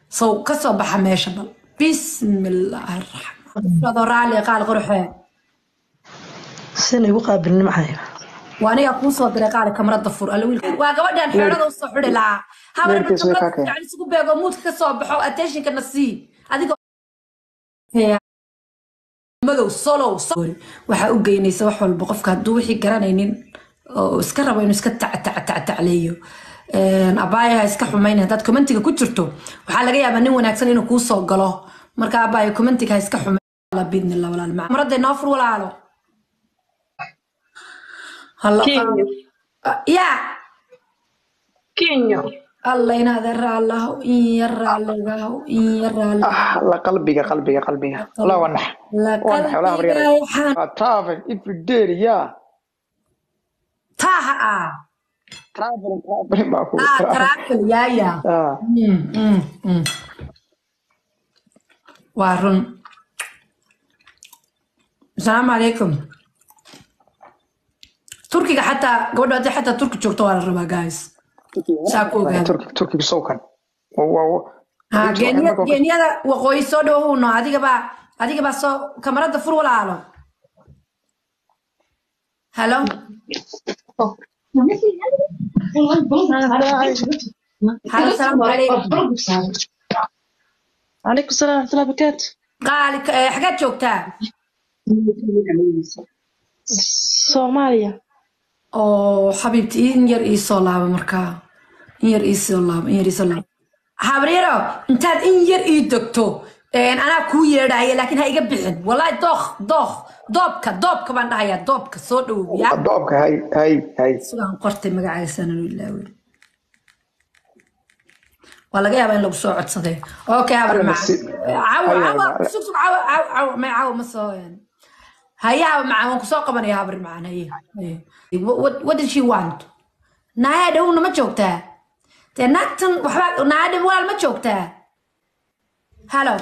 سو كسو بحماشة بل بسم الله الرحمن الرحيم رالي قال قرحين سنة وقابلني معايا وانا يكون صوت قال كاميرا ضفور الويل واغبدان خيرده soo xidhi la habar ma kamarad yani isugu beego mood ka soo baxo attention ka nasi adiga madow solo waxa u geynaysa wax walba qofka haduu wixii garanaynin oo iska rabo inuu iska tacleeyo abaayaha iska xumayn hadad commentiga ku jirto waxa laga yaabaa nin wanaagsan inuu ku soo galo marka abaay commentiga iska xumayn la bidnillah walaal ma marada noofur walaalo هلا يا كينيو الله ينادر الله يرى الله يرى الله لا قلبي لا ونح ولا بريري ترافل إفدير يا تاها ترافل ما هو ترافل يا وارن السلام عليكم تركيا حتى قبل حتى تركي شوكتوا على الربا جايز ساكو تركي بسوكن جينيا وقوي صدو هو نو هذيك با صو كاميرا دفور ولا على هلو هلا السلام عليكم عليكم السلام ورحمة الله وبركاته قالك حاجات شوكتا صوماليا oo xabiibti in yar ii soo laaba markaa in yar ii soo laaba habriiro intaad in yar ii degto anaa kuu yeedhaya laakiin ha iga bixin wallahi doobka baan dhahayaa doobka soo dhowbiya doobka hay sidaan qortay magacaysana ilaawi waa laga yaabaa in lagu soo codsaday okay habri caawa ma soo هيا معاهم كسوق قبنا يا هبر معنا هي what did she want نايا دون ما جوكتا تناتن وحبا نايا دوال ما جوكتا هلو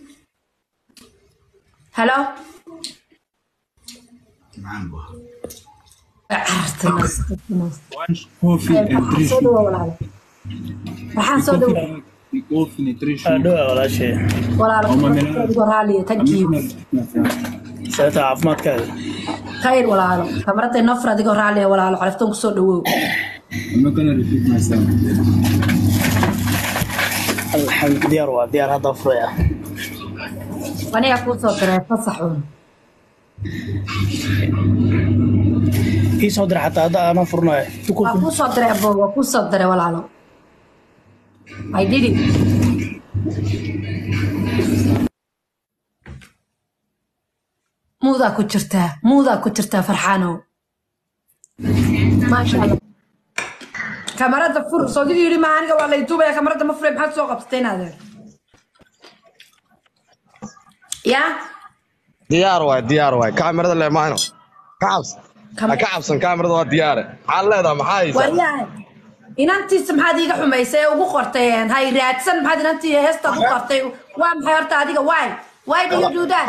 عرفت الناس waxaan soo dhawaa كوفي نيتريشن ولا شيء ولا لا تجيب ساعتها عفمات كذا خير ولا لا كاميرتي نفر اديكو رالي ولا لا عرفتون كسو دhowow ما كان ريبيت مثلا الحمد ديار هذا فريا وانا يكون صدر فصحون في صدر حتى هذا انا فرنا اكو صدر ابو اكو صدر ولا لا I did it مودا كجرتا فرحانو ما شاء الله كاميرا فور صديقي يري ما aniga waa la youtube ya كاميرا ma furay maxaad soo qabteen adeer ya diyaar waay kaamirada le maano kacabsan kaamirada waa diyaar waxaan leedahay maxaa haysaa wallahi inantiis maxaad iiga xumaysay ugu qorteen hay raadsan maxaad inantii heesta ugu qortay waa maxay horta adiga why do you do that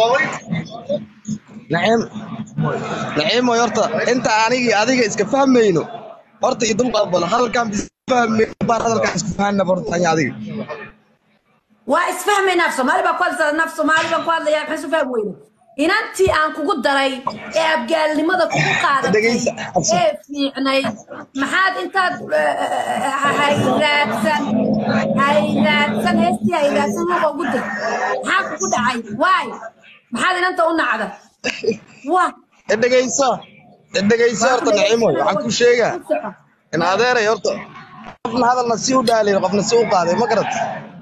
نعيم horta inta adiga iska fahmayno horta idul qabal halkan fahmay bar hadalkan iska fahana horta adiga waa isfahmay nafso maali ba ku hadlay nafso maali ba ku hadlay maxay soo fahmay inantii aan kugu daray ee abgaalnimada kugu qaadatay ee fiicnay maxaad intaad hayraadsan hayraadsan ugu dir maxaa kugu dhacay waay maxaad inanta u nacda waa dhageyso horta Naciimo waxaan ku sheegaa in adeeray horta qofna hadalna si u dhaalay qofna si u qaaday ma garad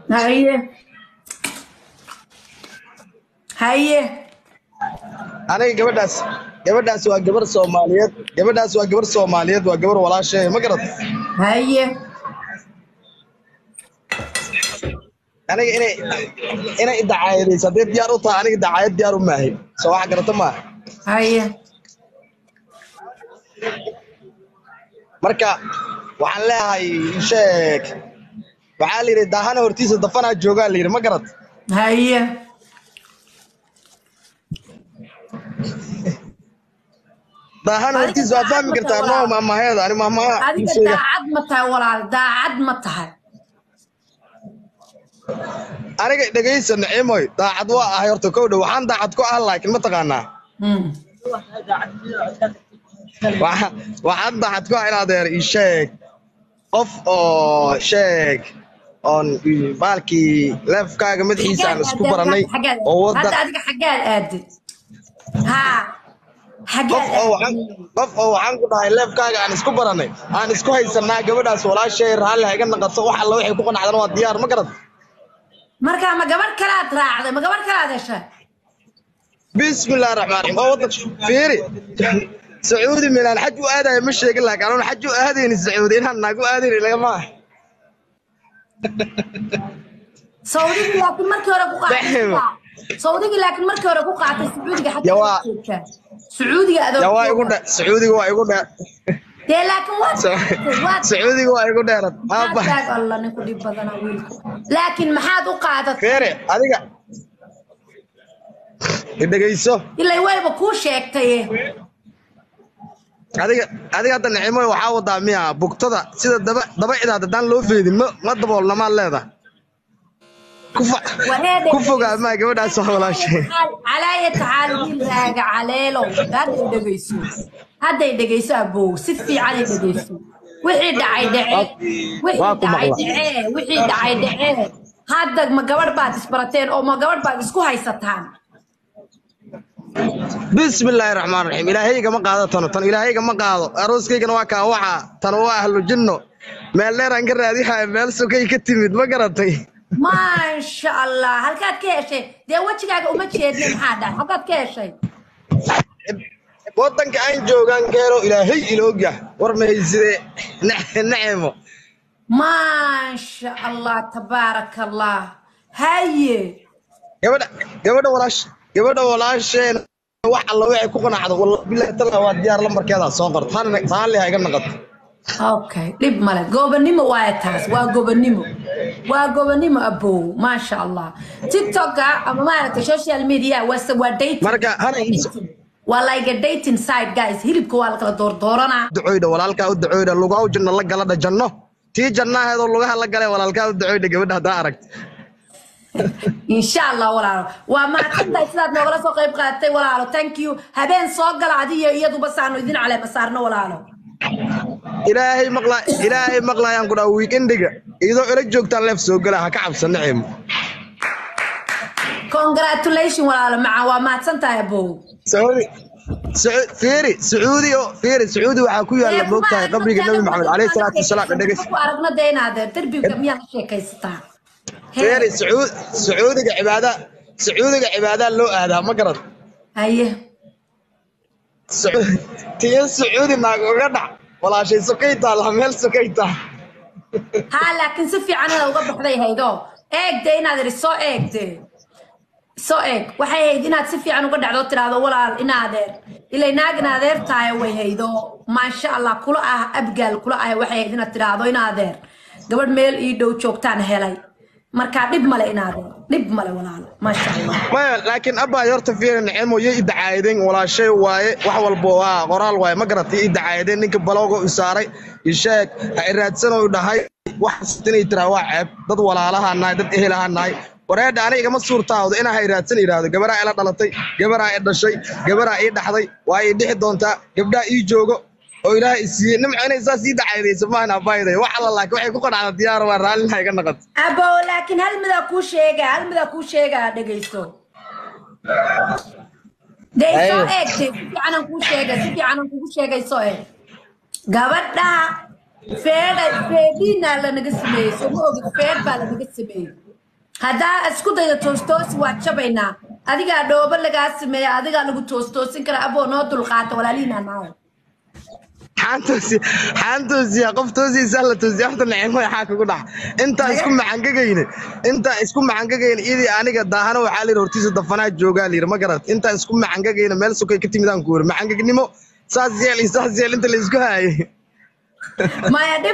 haye aniga gabadhaas waa gabar Soomaaliyeed waa gabar walaashay ma garad haye aniga inay dacaayadayso hadii diyaar u tahay aniga dacaayad diyaar u maahay soo wax garata ma haye marka waxaan leeyahay sheeg waxaa la yiri daahana hortiisa dafana jooga la yiri ma garad haye daahana hortiisa waa fahmi kartaa no maamaheeda ani maamaha adiga daacad ma tahay walaal daacad ma tahay aniga dhageysan Naciimoy daacad waa ahay horta kowdha waxaan daacad ku ah laakiin ma taqaanaa waxaan daacad ku ah inaad adeer ii sheeg qof oo sheeg on baalkii leefkaaga madaxiisa aan isku baranay oo wada hadda adiga xagaal aad ha qof oo waxaan ku dhahay leefkaaga aan isku baranay aan isku haysanaa gabadhaas walaashay raalli ha iga naqato wax alla waxay ku qanacdan waa diyaar ma garad marka ma gabadh kale aad raacday ma gabadh kale aad heshay bismillaahir rahmaanir rahiim oo wada fiiri sacuudi milan xaj u aaday ma sheegin laakiin aan xaj u aadayni sacuudi inaan nagu aadayni laga ma sacuudi laakiin markii hore ku qaatay sacuudi laakiin markii hore ku qaatay sacuudiga xaj sacuudiga adoo yaa waa igu dha sacuudiga waa igu dha dee laakiin waa sacuudiga waa igu dheerad aaba Allah ninku dib badana wiilku laakiin maxaad u qaadatay feere adiga dhageyso ilaa wayba ku sheegtay adiga hadda Naciimoy waxa wadaa miya bugtada sida daba cidaad hadaan loo feedin ma daboolna ma leedahay ku fogaa ma gabadhaas wax walaashay على تعال راجع عليلو هذا يدقيسو أبو سفي على يدقيسو وحي دعي هذا ما قبل بعد اسبرتين أو ما قبل بعد اسكو هاي ستان بسم الله الرحمن الرحيم إلهي كما قاعدة تن إلهي كما قاعدة أروسكي كنا واقع وعى تنوع أهل الجنة ما اللي رانجر هذه هاي مال سكي كتيمد ما قرأتي ما شاء الله هل كانت كيشة دي وجهك أمك شيء من هذا هل كانت كيشة بوتن كأن جوعان كيرو إلهي إلوجا ورمه يزري نعمه ما شاء الله تبارك الله هاي gabadha walaasheen wax alla waxay ku qanacdo wallahi billahi tala waa diyaar lambarkeeda soo qor taan leeyahay iga naqad okay dib male gobanimo waa taas waa gobanimo abo ma sha Allah TikTok ama maaragtay social media waa dating marka hana waa like a dating site guys hilibka waa la kala doordoorana ducooyda walaalka u ducooyda lugaw janno la gala janno tii jannaheedo lugaha la galay walaalka u ducooyda gabadha hada aragti إن شاء الله ولا وما تبدأ إسلام نقول سوق يبقى تي ولا thank you هبين سوق العادية يدو بس عنو يدين على مسارنا ولا إلهي مقلا ينقل ويكندك إذا إرجوك تلف سوق لها كعب سنعم congratulations ولا مع وما تنتا يا بو سعودي وحكوية اللي موقتها قبل النبي محمد عليه الصلاة والسلام وعرفنا دينا هذا تربي كمية شيء كيستا فيري سعودي عبادة لو هذا ما قرر أيه سعودي ما قرر ولا شيء سكيتا الحمل سكيتا ها لكن سفي عنها لو قبل حذي هيدو إيك دينا ذي سو إيك وحي هيدينا تسفي عنه قد عدو ترى ولا إنادر إلا ناقنا تاي وهيدو ما شاء الله كل أبقال كل وحي هيدينا ترى إنادر قبل ميل يدو شوكتان هلاي marka dib male walaal ma sha Allah ma laakiin abba yorta fiirin Naciimo idacaayeen walaashay waaye wax walba waa qoraal waaye ma garatay idacaayeen ninka balooga u saaray isheeg ha iraadsan oo dhahay wax sidii tira waa ceeb dad walaalahaanaay dad ehelahanaay wareed aniga ma suurtaawdo in ay iraadsan iraado gabadha ila dhalatay gabadha ay dhashay gabadha ay dhaxday waa ay dhixi doontaa gabadha ii joogo oo ilaahay isii nimcayna saasi dacaydayso maana bayday wax alla laakiin waxay ku qanacda diyaar waa raalina iga naqad abo laakiin hal mid ku sheega dhageysto deyso eegtay si fiican ku sheegay soo eeg gabadha feedina la naga sameeyay soo ma ogid feed baa la naga sameeyay hadaa isku dayda toostoos waa jabaynaa adiga dhooba laga sameeyay adiga lagu toostoosin kara abo noo dulqaato walaaliina maaha حانتوزيا قفتوزي سالتوزيا حتى العلم حاكي كده انت اسكو معانجين إذا أنا قد دهنا وحالي رورتيس الضفنات جوجالي ما قرأت انت اسكو معانجين مال سكي كتير ميدان كور معانجين نمو سازيال انت اللي اسكو هاي ما يدب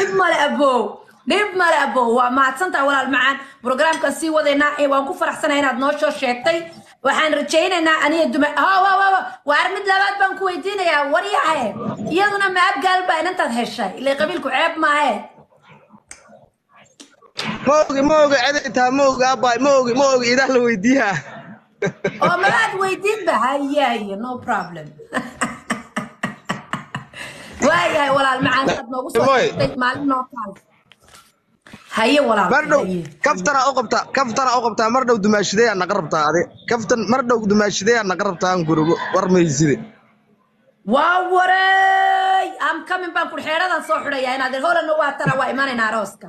مال أبو وما تصنت ولا المعان برنامج كسي وذينا وانكو فرح سنة هنا بنوشة شيكتي waxaan rajaynaynaa aniga duma waar mid labaad baan ku weydiinayaa waryahay iyaduna ma abgaal baa inantaad heshay ilaa qabiilku ceeb maahe ما اوغي عدتها ما اوغي اباي ما اوغي اذا لو ويديها oo malaad weydiin ba haye no problem waayahay walaal macaan aad noogu soo xigtay maalin noo taal haye walaal مردو كفتنا أقبتا مردو دماشدية نقربتا هذه كفتن مردو دماشدية نقربتا نقربو ورميزيدي واوري ام كامين بان كل حيرادان soo xidhaya inaad hore noo waatana waa imaanayna arooska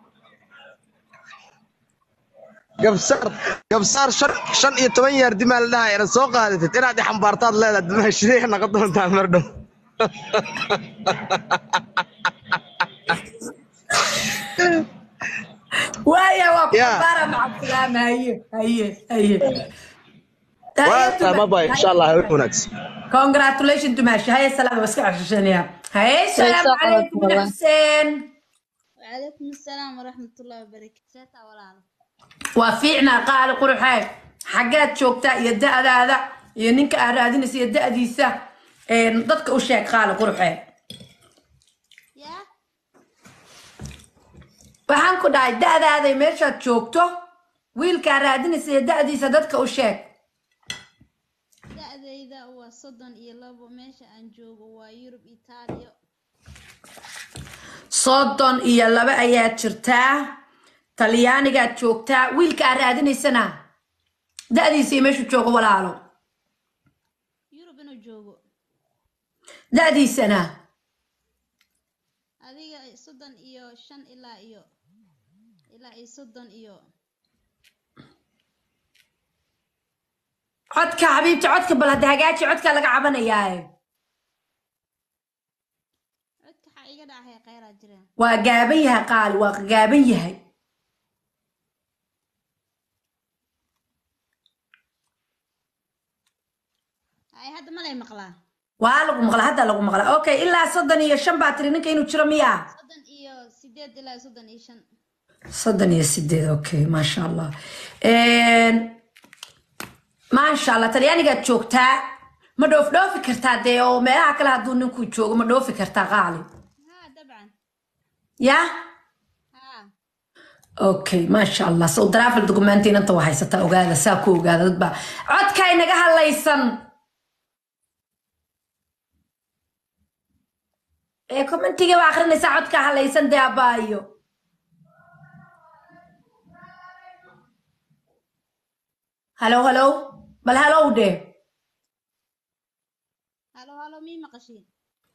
قبصار شن يتوين يردي مال لها أنا سوق هذه ترى دي حمبارتات لا دماشدية نقدون تا مردو وايا وقبارة مع السلامة هي ما باي إن شاء الله هونكس congratulations تماشي هاي السلامة بس عشان يا هاي السلام عليكم يا حسين وعليكم السلام ورحمة الله وبركاته ولا وفيعنا قال قولوا حاج حاجات شوكتا يدا هذا ينك أرادين يدا ديسا ضدك وشاك قال قولوا حاج يا waxaan ku dhahay da'daaday meeshaad joogto wiilka raadinaysa da'diisa dadka u sheeg da'dayda waa 32 meesha aan joogo waa Yurub Itaaliya 32 ayaa jirtaa Talyaanigaad joogtaa wiilka raadinaysana da'diisa meeshu joogo walaalo Yurub inuu joogo da'diisana adiga 35 ilaa iyo 30 iyo codka xabiibti codka bal hada hagaaji codka laga cabanayaa codka waxa iga dhacay qeyra jireen waa gaaban yahay qaali waa gaaban yahay ay hadda ma lay maqlaa waa lagu maqlaa hadda lagu maqlaa okay ilaa 35 baa tiri ninka inuu jiro miyaa 38 ilaa 35 38 okay ما شاء الله ما شاء الله talyaanigaad joogtaa ma dhoofi kartaa dee oo meelaha kale hadduu ninku joogo ma dhoofi kartaa qaali ها طبعا ya ها okay ما شاء الله soo travel documentina inta waa haysataa ogaada saa ku ogaada dadba codka inaga hadlaysan commentiga waa akhrinaysaa codka hadlaysan dee abaayo هلو بل هلو ده هلو مين مقشين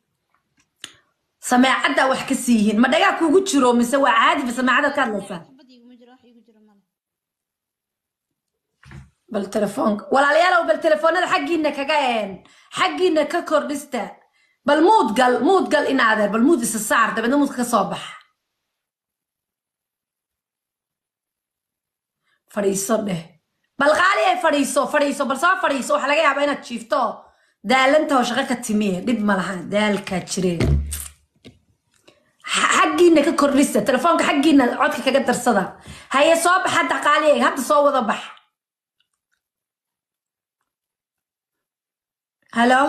سماعدا wax ka siihin ma dhaga kugu jiro mise waa caadi bas samaacada ka hadlaysa xabad igu jiro wax igu jiro male bal telefoon walaalayaal bal telefoonada xaqiina ka kordhista bal mood gal in adeer bal mood isa saar dabadna mood ka soo bax fariiso dheh bal qaali ay fariiso bal soo fariiso waxa laga yaabaa inaad jiifto daalanta oo shaqo ka timiye dib ma laha daalka jireen xaqiina ka kordhista telefoonka xaqiina codka kaga darsada haye soo bax hadda qaali ay hadda soo wada bax halo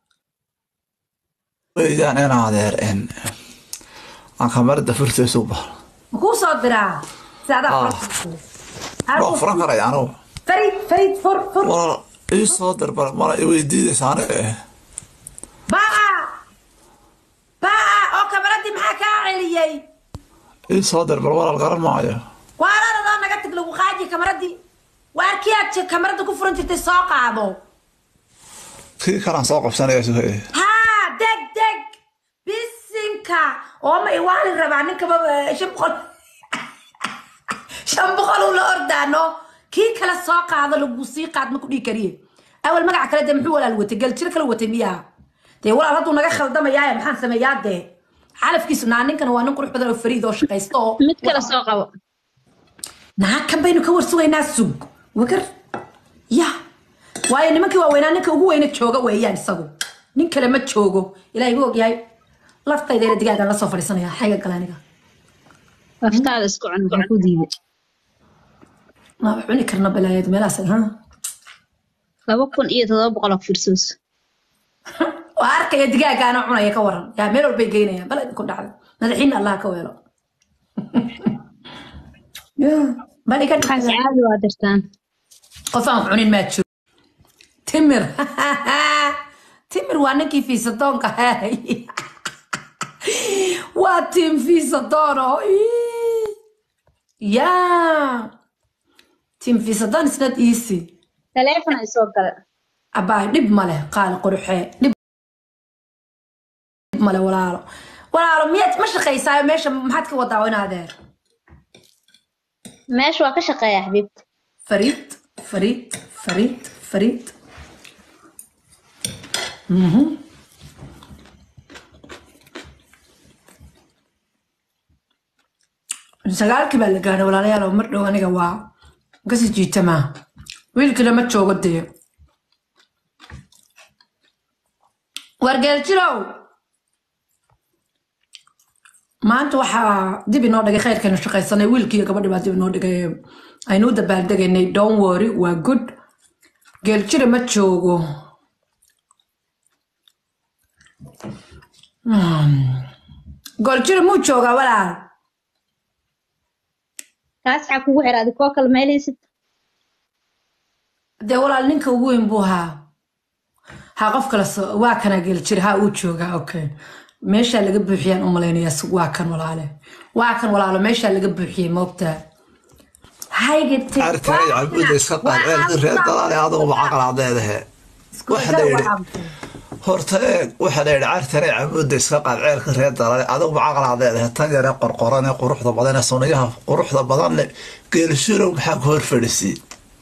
weydaan in adeer aan kamarada furtay soo bax ku soo diraa saada loo furan karay anigu فريد فر والله ايش صادر بلا ما يودي سنه بقى او كاميرتي maxaa ka celiyay ايش صادر بلا ولا القرن معايا وانا انا نغتك لو قاعدي كاميرتي واركيات كاميرتي ku furantay soo qaado في كلام سوق في سنه ايه ها دق bisinka oo ma iwaan rabaa ninka shamboqol la ordano kii kala soo qaado lagu sii qaad ma ku dhigi kariye awal magac kale de muxuu walaal watay gal jir kale watay miyaa de walaal haduu naga khaldamayaa maxaan sameeyaa de xalafkiisu ninkan waa nin qurux badan oo fariid oo shaqaysto mid kala soo qabo kan baynu ka warsugaynaa sug wakar ya waayo nimankii waa weynaa ninka ugu weyna jooga weeyaan isagu nin kale ma joogo ilaahay uu ogyahay laftayda digaaga la soo fadhiisanaya xayga galaaniga laftaada isku cun waxaan ku diiday ما عوني كرنا بلايد ملاس ها 2700 فرسوس وارك يا دقاق انا عوني كورن يا ميلو بيجينا بلد كون دحد مدحين الله كويلو bani ka خاص عادي وادرتان qof aan cunin ma jiro timir timir waa ninkii fiisadoonka hay waa tim fiisadoono yeah tim fiisadoon is not easy تليفون يسوق abaa dhib male qaal quruxee dhib male walaalo miyaad ma shaqaysaayo meesha maxaad ka wadaa in adeer ماشي وكشقة يا حبيبتي فريد sagaalkii baa la gaadhay walaalayaal oo mar dhow aniga waa kasii jiitamaa wiilkii lama joogo dee wargeel jirow maanta waxaa dib inoo dhigay khayrkeenu shaqaysanay wiilkii gabadhii baa dib inoo dhigay aynu u dabaaldegaynay don't worry waa good geel jira ma joogo gol jira muu joogaa walaal kaas xaq ugu xiraadi koo kale meelaysid dee walaal ninka ugu weyn buu haa qof kale waa kana geel jira haa uu joogaa okay meesha laga buuxiyaan u malaynayaa waa kan walaalo meesha laga buuxiyay moogtaa haygate artay cabud iska qaadeen reer dalaale adigu macaqal cadeedahe waxa la yiri horta waxa la yiri artay cabud iska qaadeen reer dalaale adigu macaqal cadeedahe tan yare qorqoran ee quruxda badan ee sunayaha quruxda badan leh geelshiro waxa ka hor fadhisi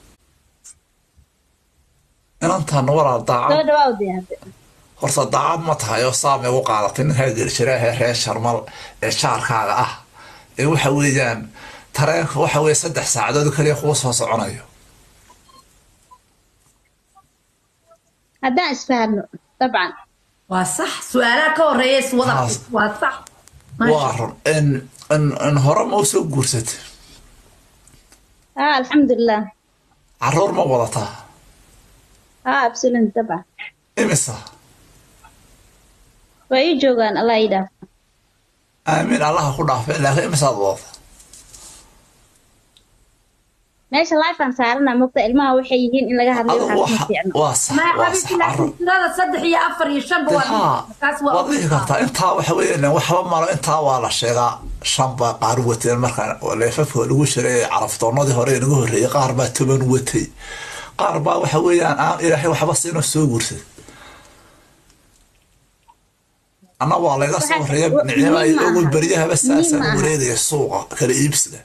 inantan walaal daacad horta daacad ma tahay oo saamay u qaadatay ninka geelshiraha reer sharmal ee shaarkaaga ah ee waxa weeyaan tareenka waxa weeye 3 saacadood kaliya ku soo soconayo هذا اسفهمنا طبعا وصح سؤالك كوريس وضع وصح وار ان هرم او سو غورست الحمد لله عرور ما وضعتها ابسلنت طبعا امسا ويجوغان الله يدافع امين الله كو دافع لكن امسا وضع ماشي لايفان سارنا مقطع الماء waxay yihiin in laga hadlo waxa fiicno ma xabibti laakiin tirada 3 iyo 4 iyo 5 waa kaas waa wadiga karta inta waxa weeyaan waxba malo inta waa la sheegaa shamba qaar wateen marka leefafka lagu shiray caraftoonadii hore inagu horeeyay qaar baa 10 watay qaar baa waxa weeyaan aan ilaahay waxba siino soo guursay ana waa laga soo horeeyay nicma ay ugu bariyaha bas saasan wareegay suuqa kala iibsada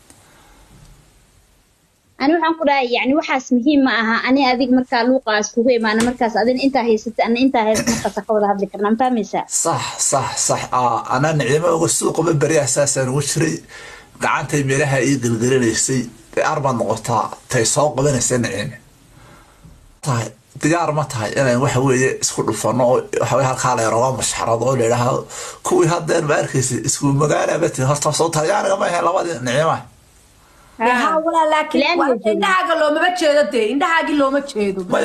أنا waxaan ku dhahay yani waxaas muhiim ma aha ani adig marka luuqaas kugu iimaana markaas adin inta haysatay ana inta haysatay markaas ka wada hadli karnaa fahmaysaa صح أنا نعيمة وسوق ببري أساسا وشري قعدتي ميلها يقلقلنيسي 4 نقطة تيسوق بين السنعين طيب diyaar ma tahay inaan wax weeye isku dhufano waxa way halka la rabo mashxarad oo leeyahay kuwii hadda markaysi isku magaalada horta soo tayaanaga ma labadii nicima ها ولا لكن عندها لو ما بتشيدتي عندها لو ما تشيدو ما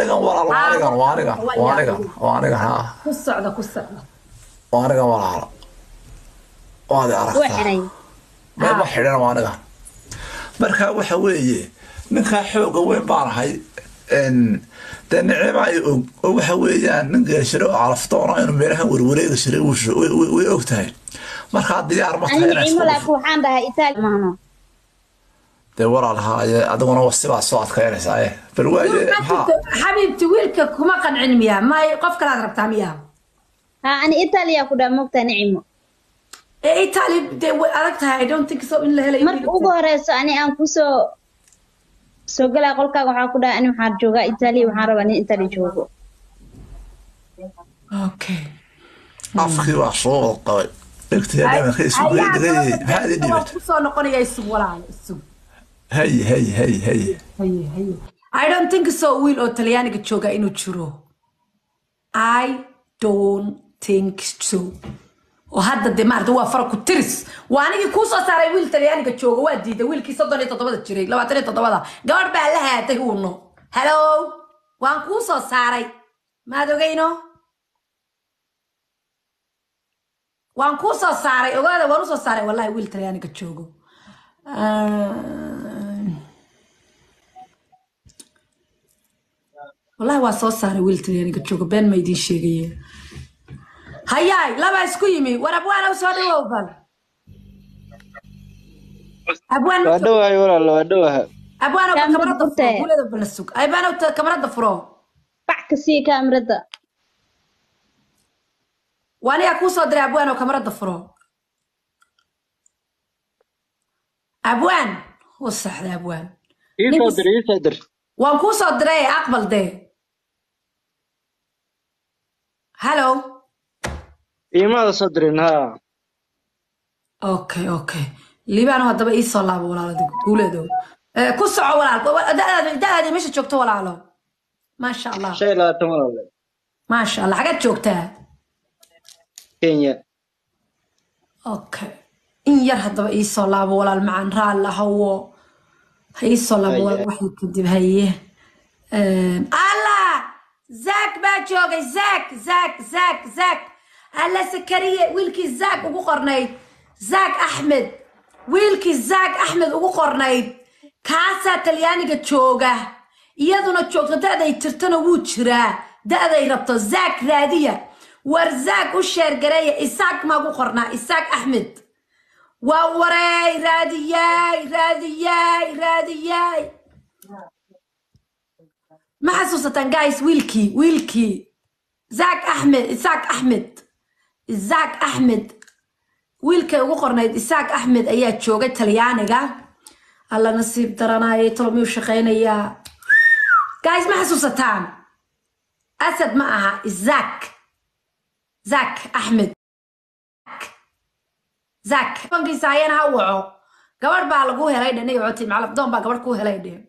وانيغا ها كسعده وانيغا ولا وهذا عرفت ما حيرنا وانيغا marka waxa weeye ninka xoog weyn baan ahay in nicima ay waxa weeyaan nin geeshiro caraftoona inuu meelaha warwareega shiray way ogtahay marka diyaar ma tahay nicimo laakiin waxaan dhahay Italy maahno de walaalaha adaguna wasiba soo adkaynaysaa bal waaye xabiibti wiilka kuma qancin miya ma qof kala rabtaa miya ani Italy ku dhaamogta nicimo Italy de aragtahay I don't think so in la helay marka ugu horeyso ani aan ku soo galay qolkaaga waxa ku dhahay ani waxaan joogaa Italy waxaan rabaa in Italy joogo okay afki waa soo qaway اكتيار ما خيس هذه دي soo noqonaya isug walaal isug هي I don't think so wiil oo Talyaaniga jooga inuu jiro I don't think so oo hadda de maarta waa farq ku tiris waa anigi ku soo saaray wiil Talyaaniga jooga waa diiday wiilkii 37 jiray 27 gabadh baa la haatay uno hello waan ku soo saaray maad ogeyno waan ku soo saaray ogaada waan u soo saaray wallahi wiil Talyaaniga joogo والله waa soo saaray wiil talyaaniga jooga been ma idin sheegaya hayaay laba isku yimi war abwaan oo soo dhawow bal abwaan wadhowahay walaal wadhowahay abwaan oo kamarada furo gulada balasug abwaan oo kamarada furo bac ka sii kaamirada waniga ku soo diray abwaan oo kamarada furo abwaan وصحدا أبوان يصدر وانكو صدري أقبل دي هلو ماذا صدرين ها اوكي اللي بانو هدبا اي صلاب ولا دي قولدو كسعو ولا دادي مش جوجتو ولا له ما شاء الله شيء لا تمام ما شاء الله حاجات جوجتها كينيا اوكي إن ير هدبا إي صلاب ولا المعن رال هو هي صلاب ولا واحد كدب هي الله زاك باجوغي زاك الله سكرية ويلكي زاك وقو قرنيد زاك أحمد ويلكي زاك أحمد وقو قرنيد كاسا تلياني جوغا iyaduna joogto da'day tirtana wuu jiraa da'day rabto zaak raadiya war zaak u sheer gareeya isaaq ma ugu qornaa isaaq axmed waa waray raadiyay ma xasuusataan guys wiilkii zaak axmed isaaq axmed wiilkay ugu qornayd isaaq axmed ayaa joogay talyaaniga alla nasiib daranaayay tolomiyuu shaqaynayaa guys ما حسوستان أسد معها زاك أحمد زاك فانكي سايان هاوعو قبر بالقوه هلايدا نيو عوتي معلب دون با قبر كوه هلايدا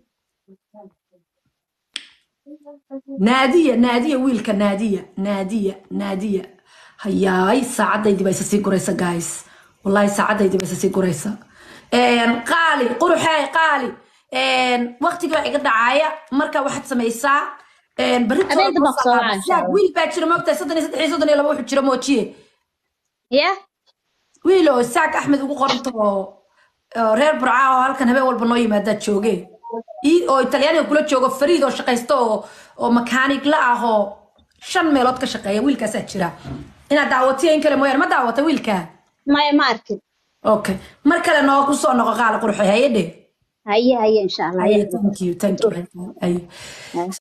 نادية ويلكا نادية هياي ساعدة يدي بيساسي قريسة guys والله ساعدة يدي بيساسي قريسة قالي قروحي قالي وقتي بقى قد عاية مركا واحد سميسا بريتو ويل باكر ما بتاع صدني لما واحد شرا موتشي يا ويلو ساك احمد ugu qoranto reer burcaa halkan habeen walba noo yimaada jooge oo Talyaaniga kula joogo Fariid oo shaqaysto oo mechanic la ah oo 5 meelood ka shaqeeya wiilkaas jira ina daawatay in kale mooyaan ma daawatay wiilka ma market okay mar kale noo ku soo noqo qaal qurxay hayde هيا إن شاء الله. thank you.